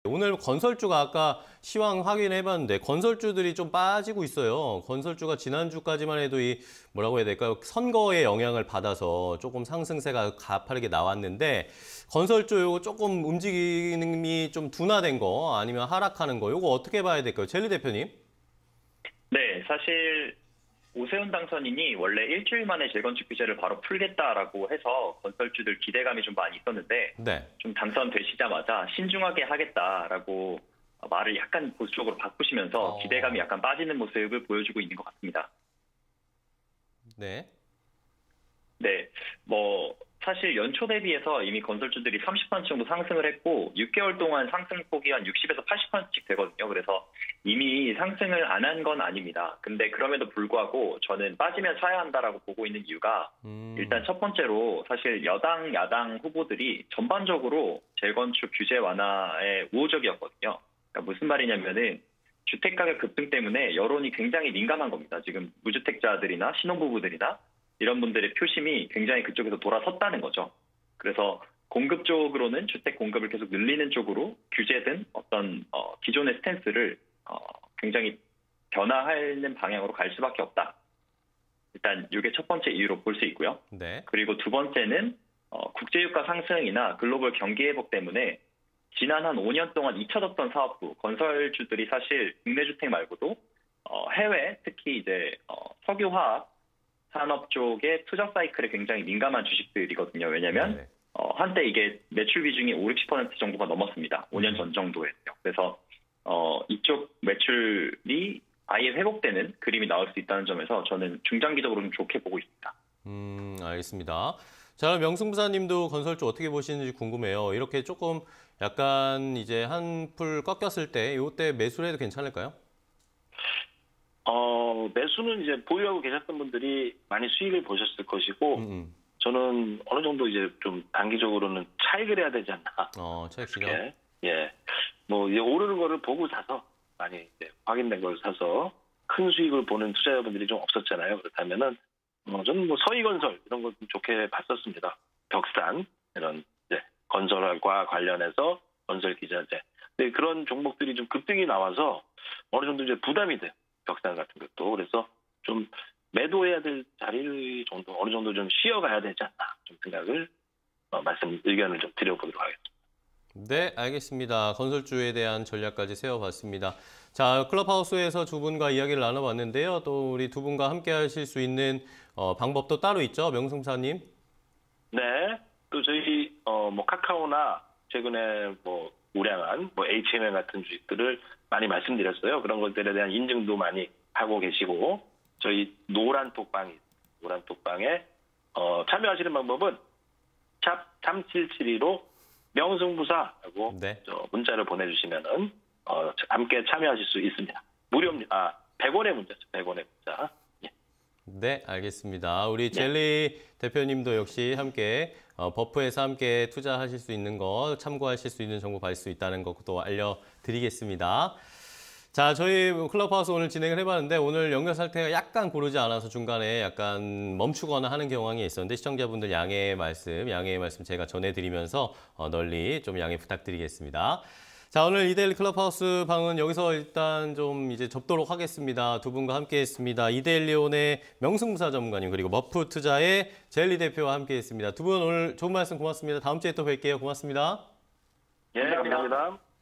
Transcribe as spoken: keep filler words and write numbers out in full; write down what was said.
오늘 건설주가 아까 시황 확인해봤는데 건설주들이 좀 빠지고 있어요. 건설주가 지난주까지만 해도 이 뭐라고 해야 될까요? 선거의 영향을 받아서 조금 상승세가 가파르게 나왔는데 건설주 요거 조금 움직임이 좀 둔화된 거 아니면 하락하는 거 요거 어떻게 봐야 될까요? 젤리 대표님? 네, 사실 오세훈 당선인이 원래 일주일 만에 재건축 규제를 바로 풀겠다라고 해서 건설주들 기대감이 좀 많이 있었는데 네. 좀 당선되시자마자 신중하게 하겠다라고 말을 약간 보수적으로 바꾸시면서 어... 기대감이 약간 빠지는 모습을 보여주고 있는 것 같습니다. 네. 네, 뭐 사실 연초 대비해서 이미 건설주들이 삼십 퍼센트 정도 상승을 했고 육 개월 동안 상승폭이 한 육십에서 팔십 퍼센트씩 되거든요. 그래서 이미 상승을 안 한 건 아닙니다. 근데 그럼에도 불구하고 저는 빠지면 사야 한다라고 보고 있는 이유가 음... 일단 첫 번째로 사실 여당, 야당 후보들이 전반적으로 재건축 규제 완화에 우호적이었거든요. 그러니까 무슨 말이냐면은 주택가격 급등 때문에 여론이 굉장히 민감한 겁니다. 지금 무주택자들이나 신혼부부들이나 이런 분들의 표심이 굉장히 그쪽에서 돌아섰다는 거죠. 그래서 공급 쪽으로는 주택 공급을 계속 늘리는 쪽으로 규제든 어떤 어, 기존의 스탠스를 어, 굉장히 변화하는 방향으로 갈 수밖에 없다. 일단 이게 첫 번째 이유로 볼 수 있고요. 네. 그리고 두 번째는 어, 국제유가 상승이나 글로벌 경기 회복 때문에 지난 한 오 년 동안 잊혀졌던 사업부, 건설주들이 사실 국내 주택 말고도 어, 해외, 특히 이제 어, 석유화학 산업 쪽의 투자 사이클에 굉장히 민감한 주식들이거든요. 왜냐하면 네. 어, 한때 이게 매출 비중이 오십, 육십 퍼센트 정도가 넘었습니다. 오 년 전 정도에요. 그래서 어, 이쪽 매출이 아예 회복되는 그림이 나올 수 있다는 점에서 저는 중장기적으로 좀 좋게 보고 있습니다. 음, 알겠습니다. 자, 명승부사님도 건설주 어떻게 보시는지 궁금해요. 이렇게 조금 약간 이제 한풀 꺾였을 때 이때 매수를 해도 괜찮을까요? 어, 매수는 이제 보유하고 계셨던 분들이 많이 수익을 보셨을 것이고, 음. 저는 어느 정도 이제 좀 단기적으로는 차익을 해야 되지 않나. 어, 차익 시장. 예. 예. 뭐, 이제 오르는 거를 보고 사서, 많이 이제 확인된 걸 사서 큰 수익을 보는 투자자분들이 좀 없었잖아요. 그렇다면은, 어, 저는 뭐 서희건설 이런 거 좀 좋게 봤었습니다. 벽산, 이런 이제 건설과 관련해서 건설 기자재. 근데 그런 종목들이 좀 급등이 나와서 어느 정도 이제 부담이 돼요. 벽산 같은 것도. 그래서 좀 매도해야 될 자리 정도 어느 정도 좀 쉬어가야 되지 않나 좀 생각을 어, 말씀 의견을 좀 드려보도록 하겠습니다. 네, 알겠습니다. 건설주에 대한 전략까지 세워봤습니다. 자, 클럽하우스에서 두 분과 이야기를 나눠봤는데요. 또 우리 두 분과 함께 하실 수 있는 어, 방법도 따로 있죠, 명승사님? 네, 또 저희 어, 뭐 카카오나 최근에 뭐 우량한 뭐 에이치엠엘 같은 주식들을 많이 말씀드렸어요. 그런 것들에 대한 인증도 많이 하고 계시고 저희 노란 톡방이 노란 톡방에 어, 참여하시는 방법은 샵 삼칠칠이로 명승부사라고 네. 저 문자를 보내주시면은 어, 함께 참여하실 수 있습니다. 무료입니다. 아, 백 원의 문자죠. 백 원의 문자. 예. 네, 알겠습니다. 우리 젤리 네. 대표님도 역시 함께 어, 버프에서 함께 투자하실 수 있는 거, 참고하실 수 있는 정보 받을 수 있다는 것도 알려드리겠습니다. 자, 저희 클럽하우스 오늘 진행을 해봤는데 오늘 연결 상태가 약간 고르지 않아서 중간에 약간 멈추거나 하는 경향이 있었는데 시청자분들 양해의 말씀, 양해의 말씀 제가 전해드리면서 어, 널리 좀 양해 부탁드리겠습니다. 자, 오늘 이데일리 클럽하우스 방은 여기서 일단 좀 이제 접도록 하겠습니다. 두 분과 함께 했습니다. 이데일리온의 명승부사 전문가님 그리고 머프 투자의 젤리 대표와 함께 했습니다. 두 분 오늘 좋은 말씀 고맙습니다. 다음 주에 또 뵐게요. 고맙습니다. 예, 감사합니다.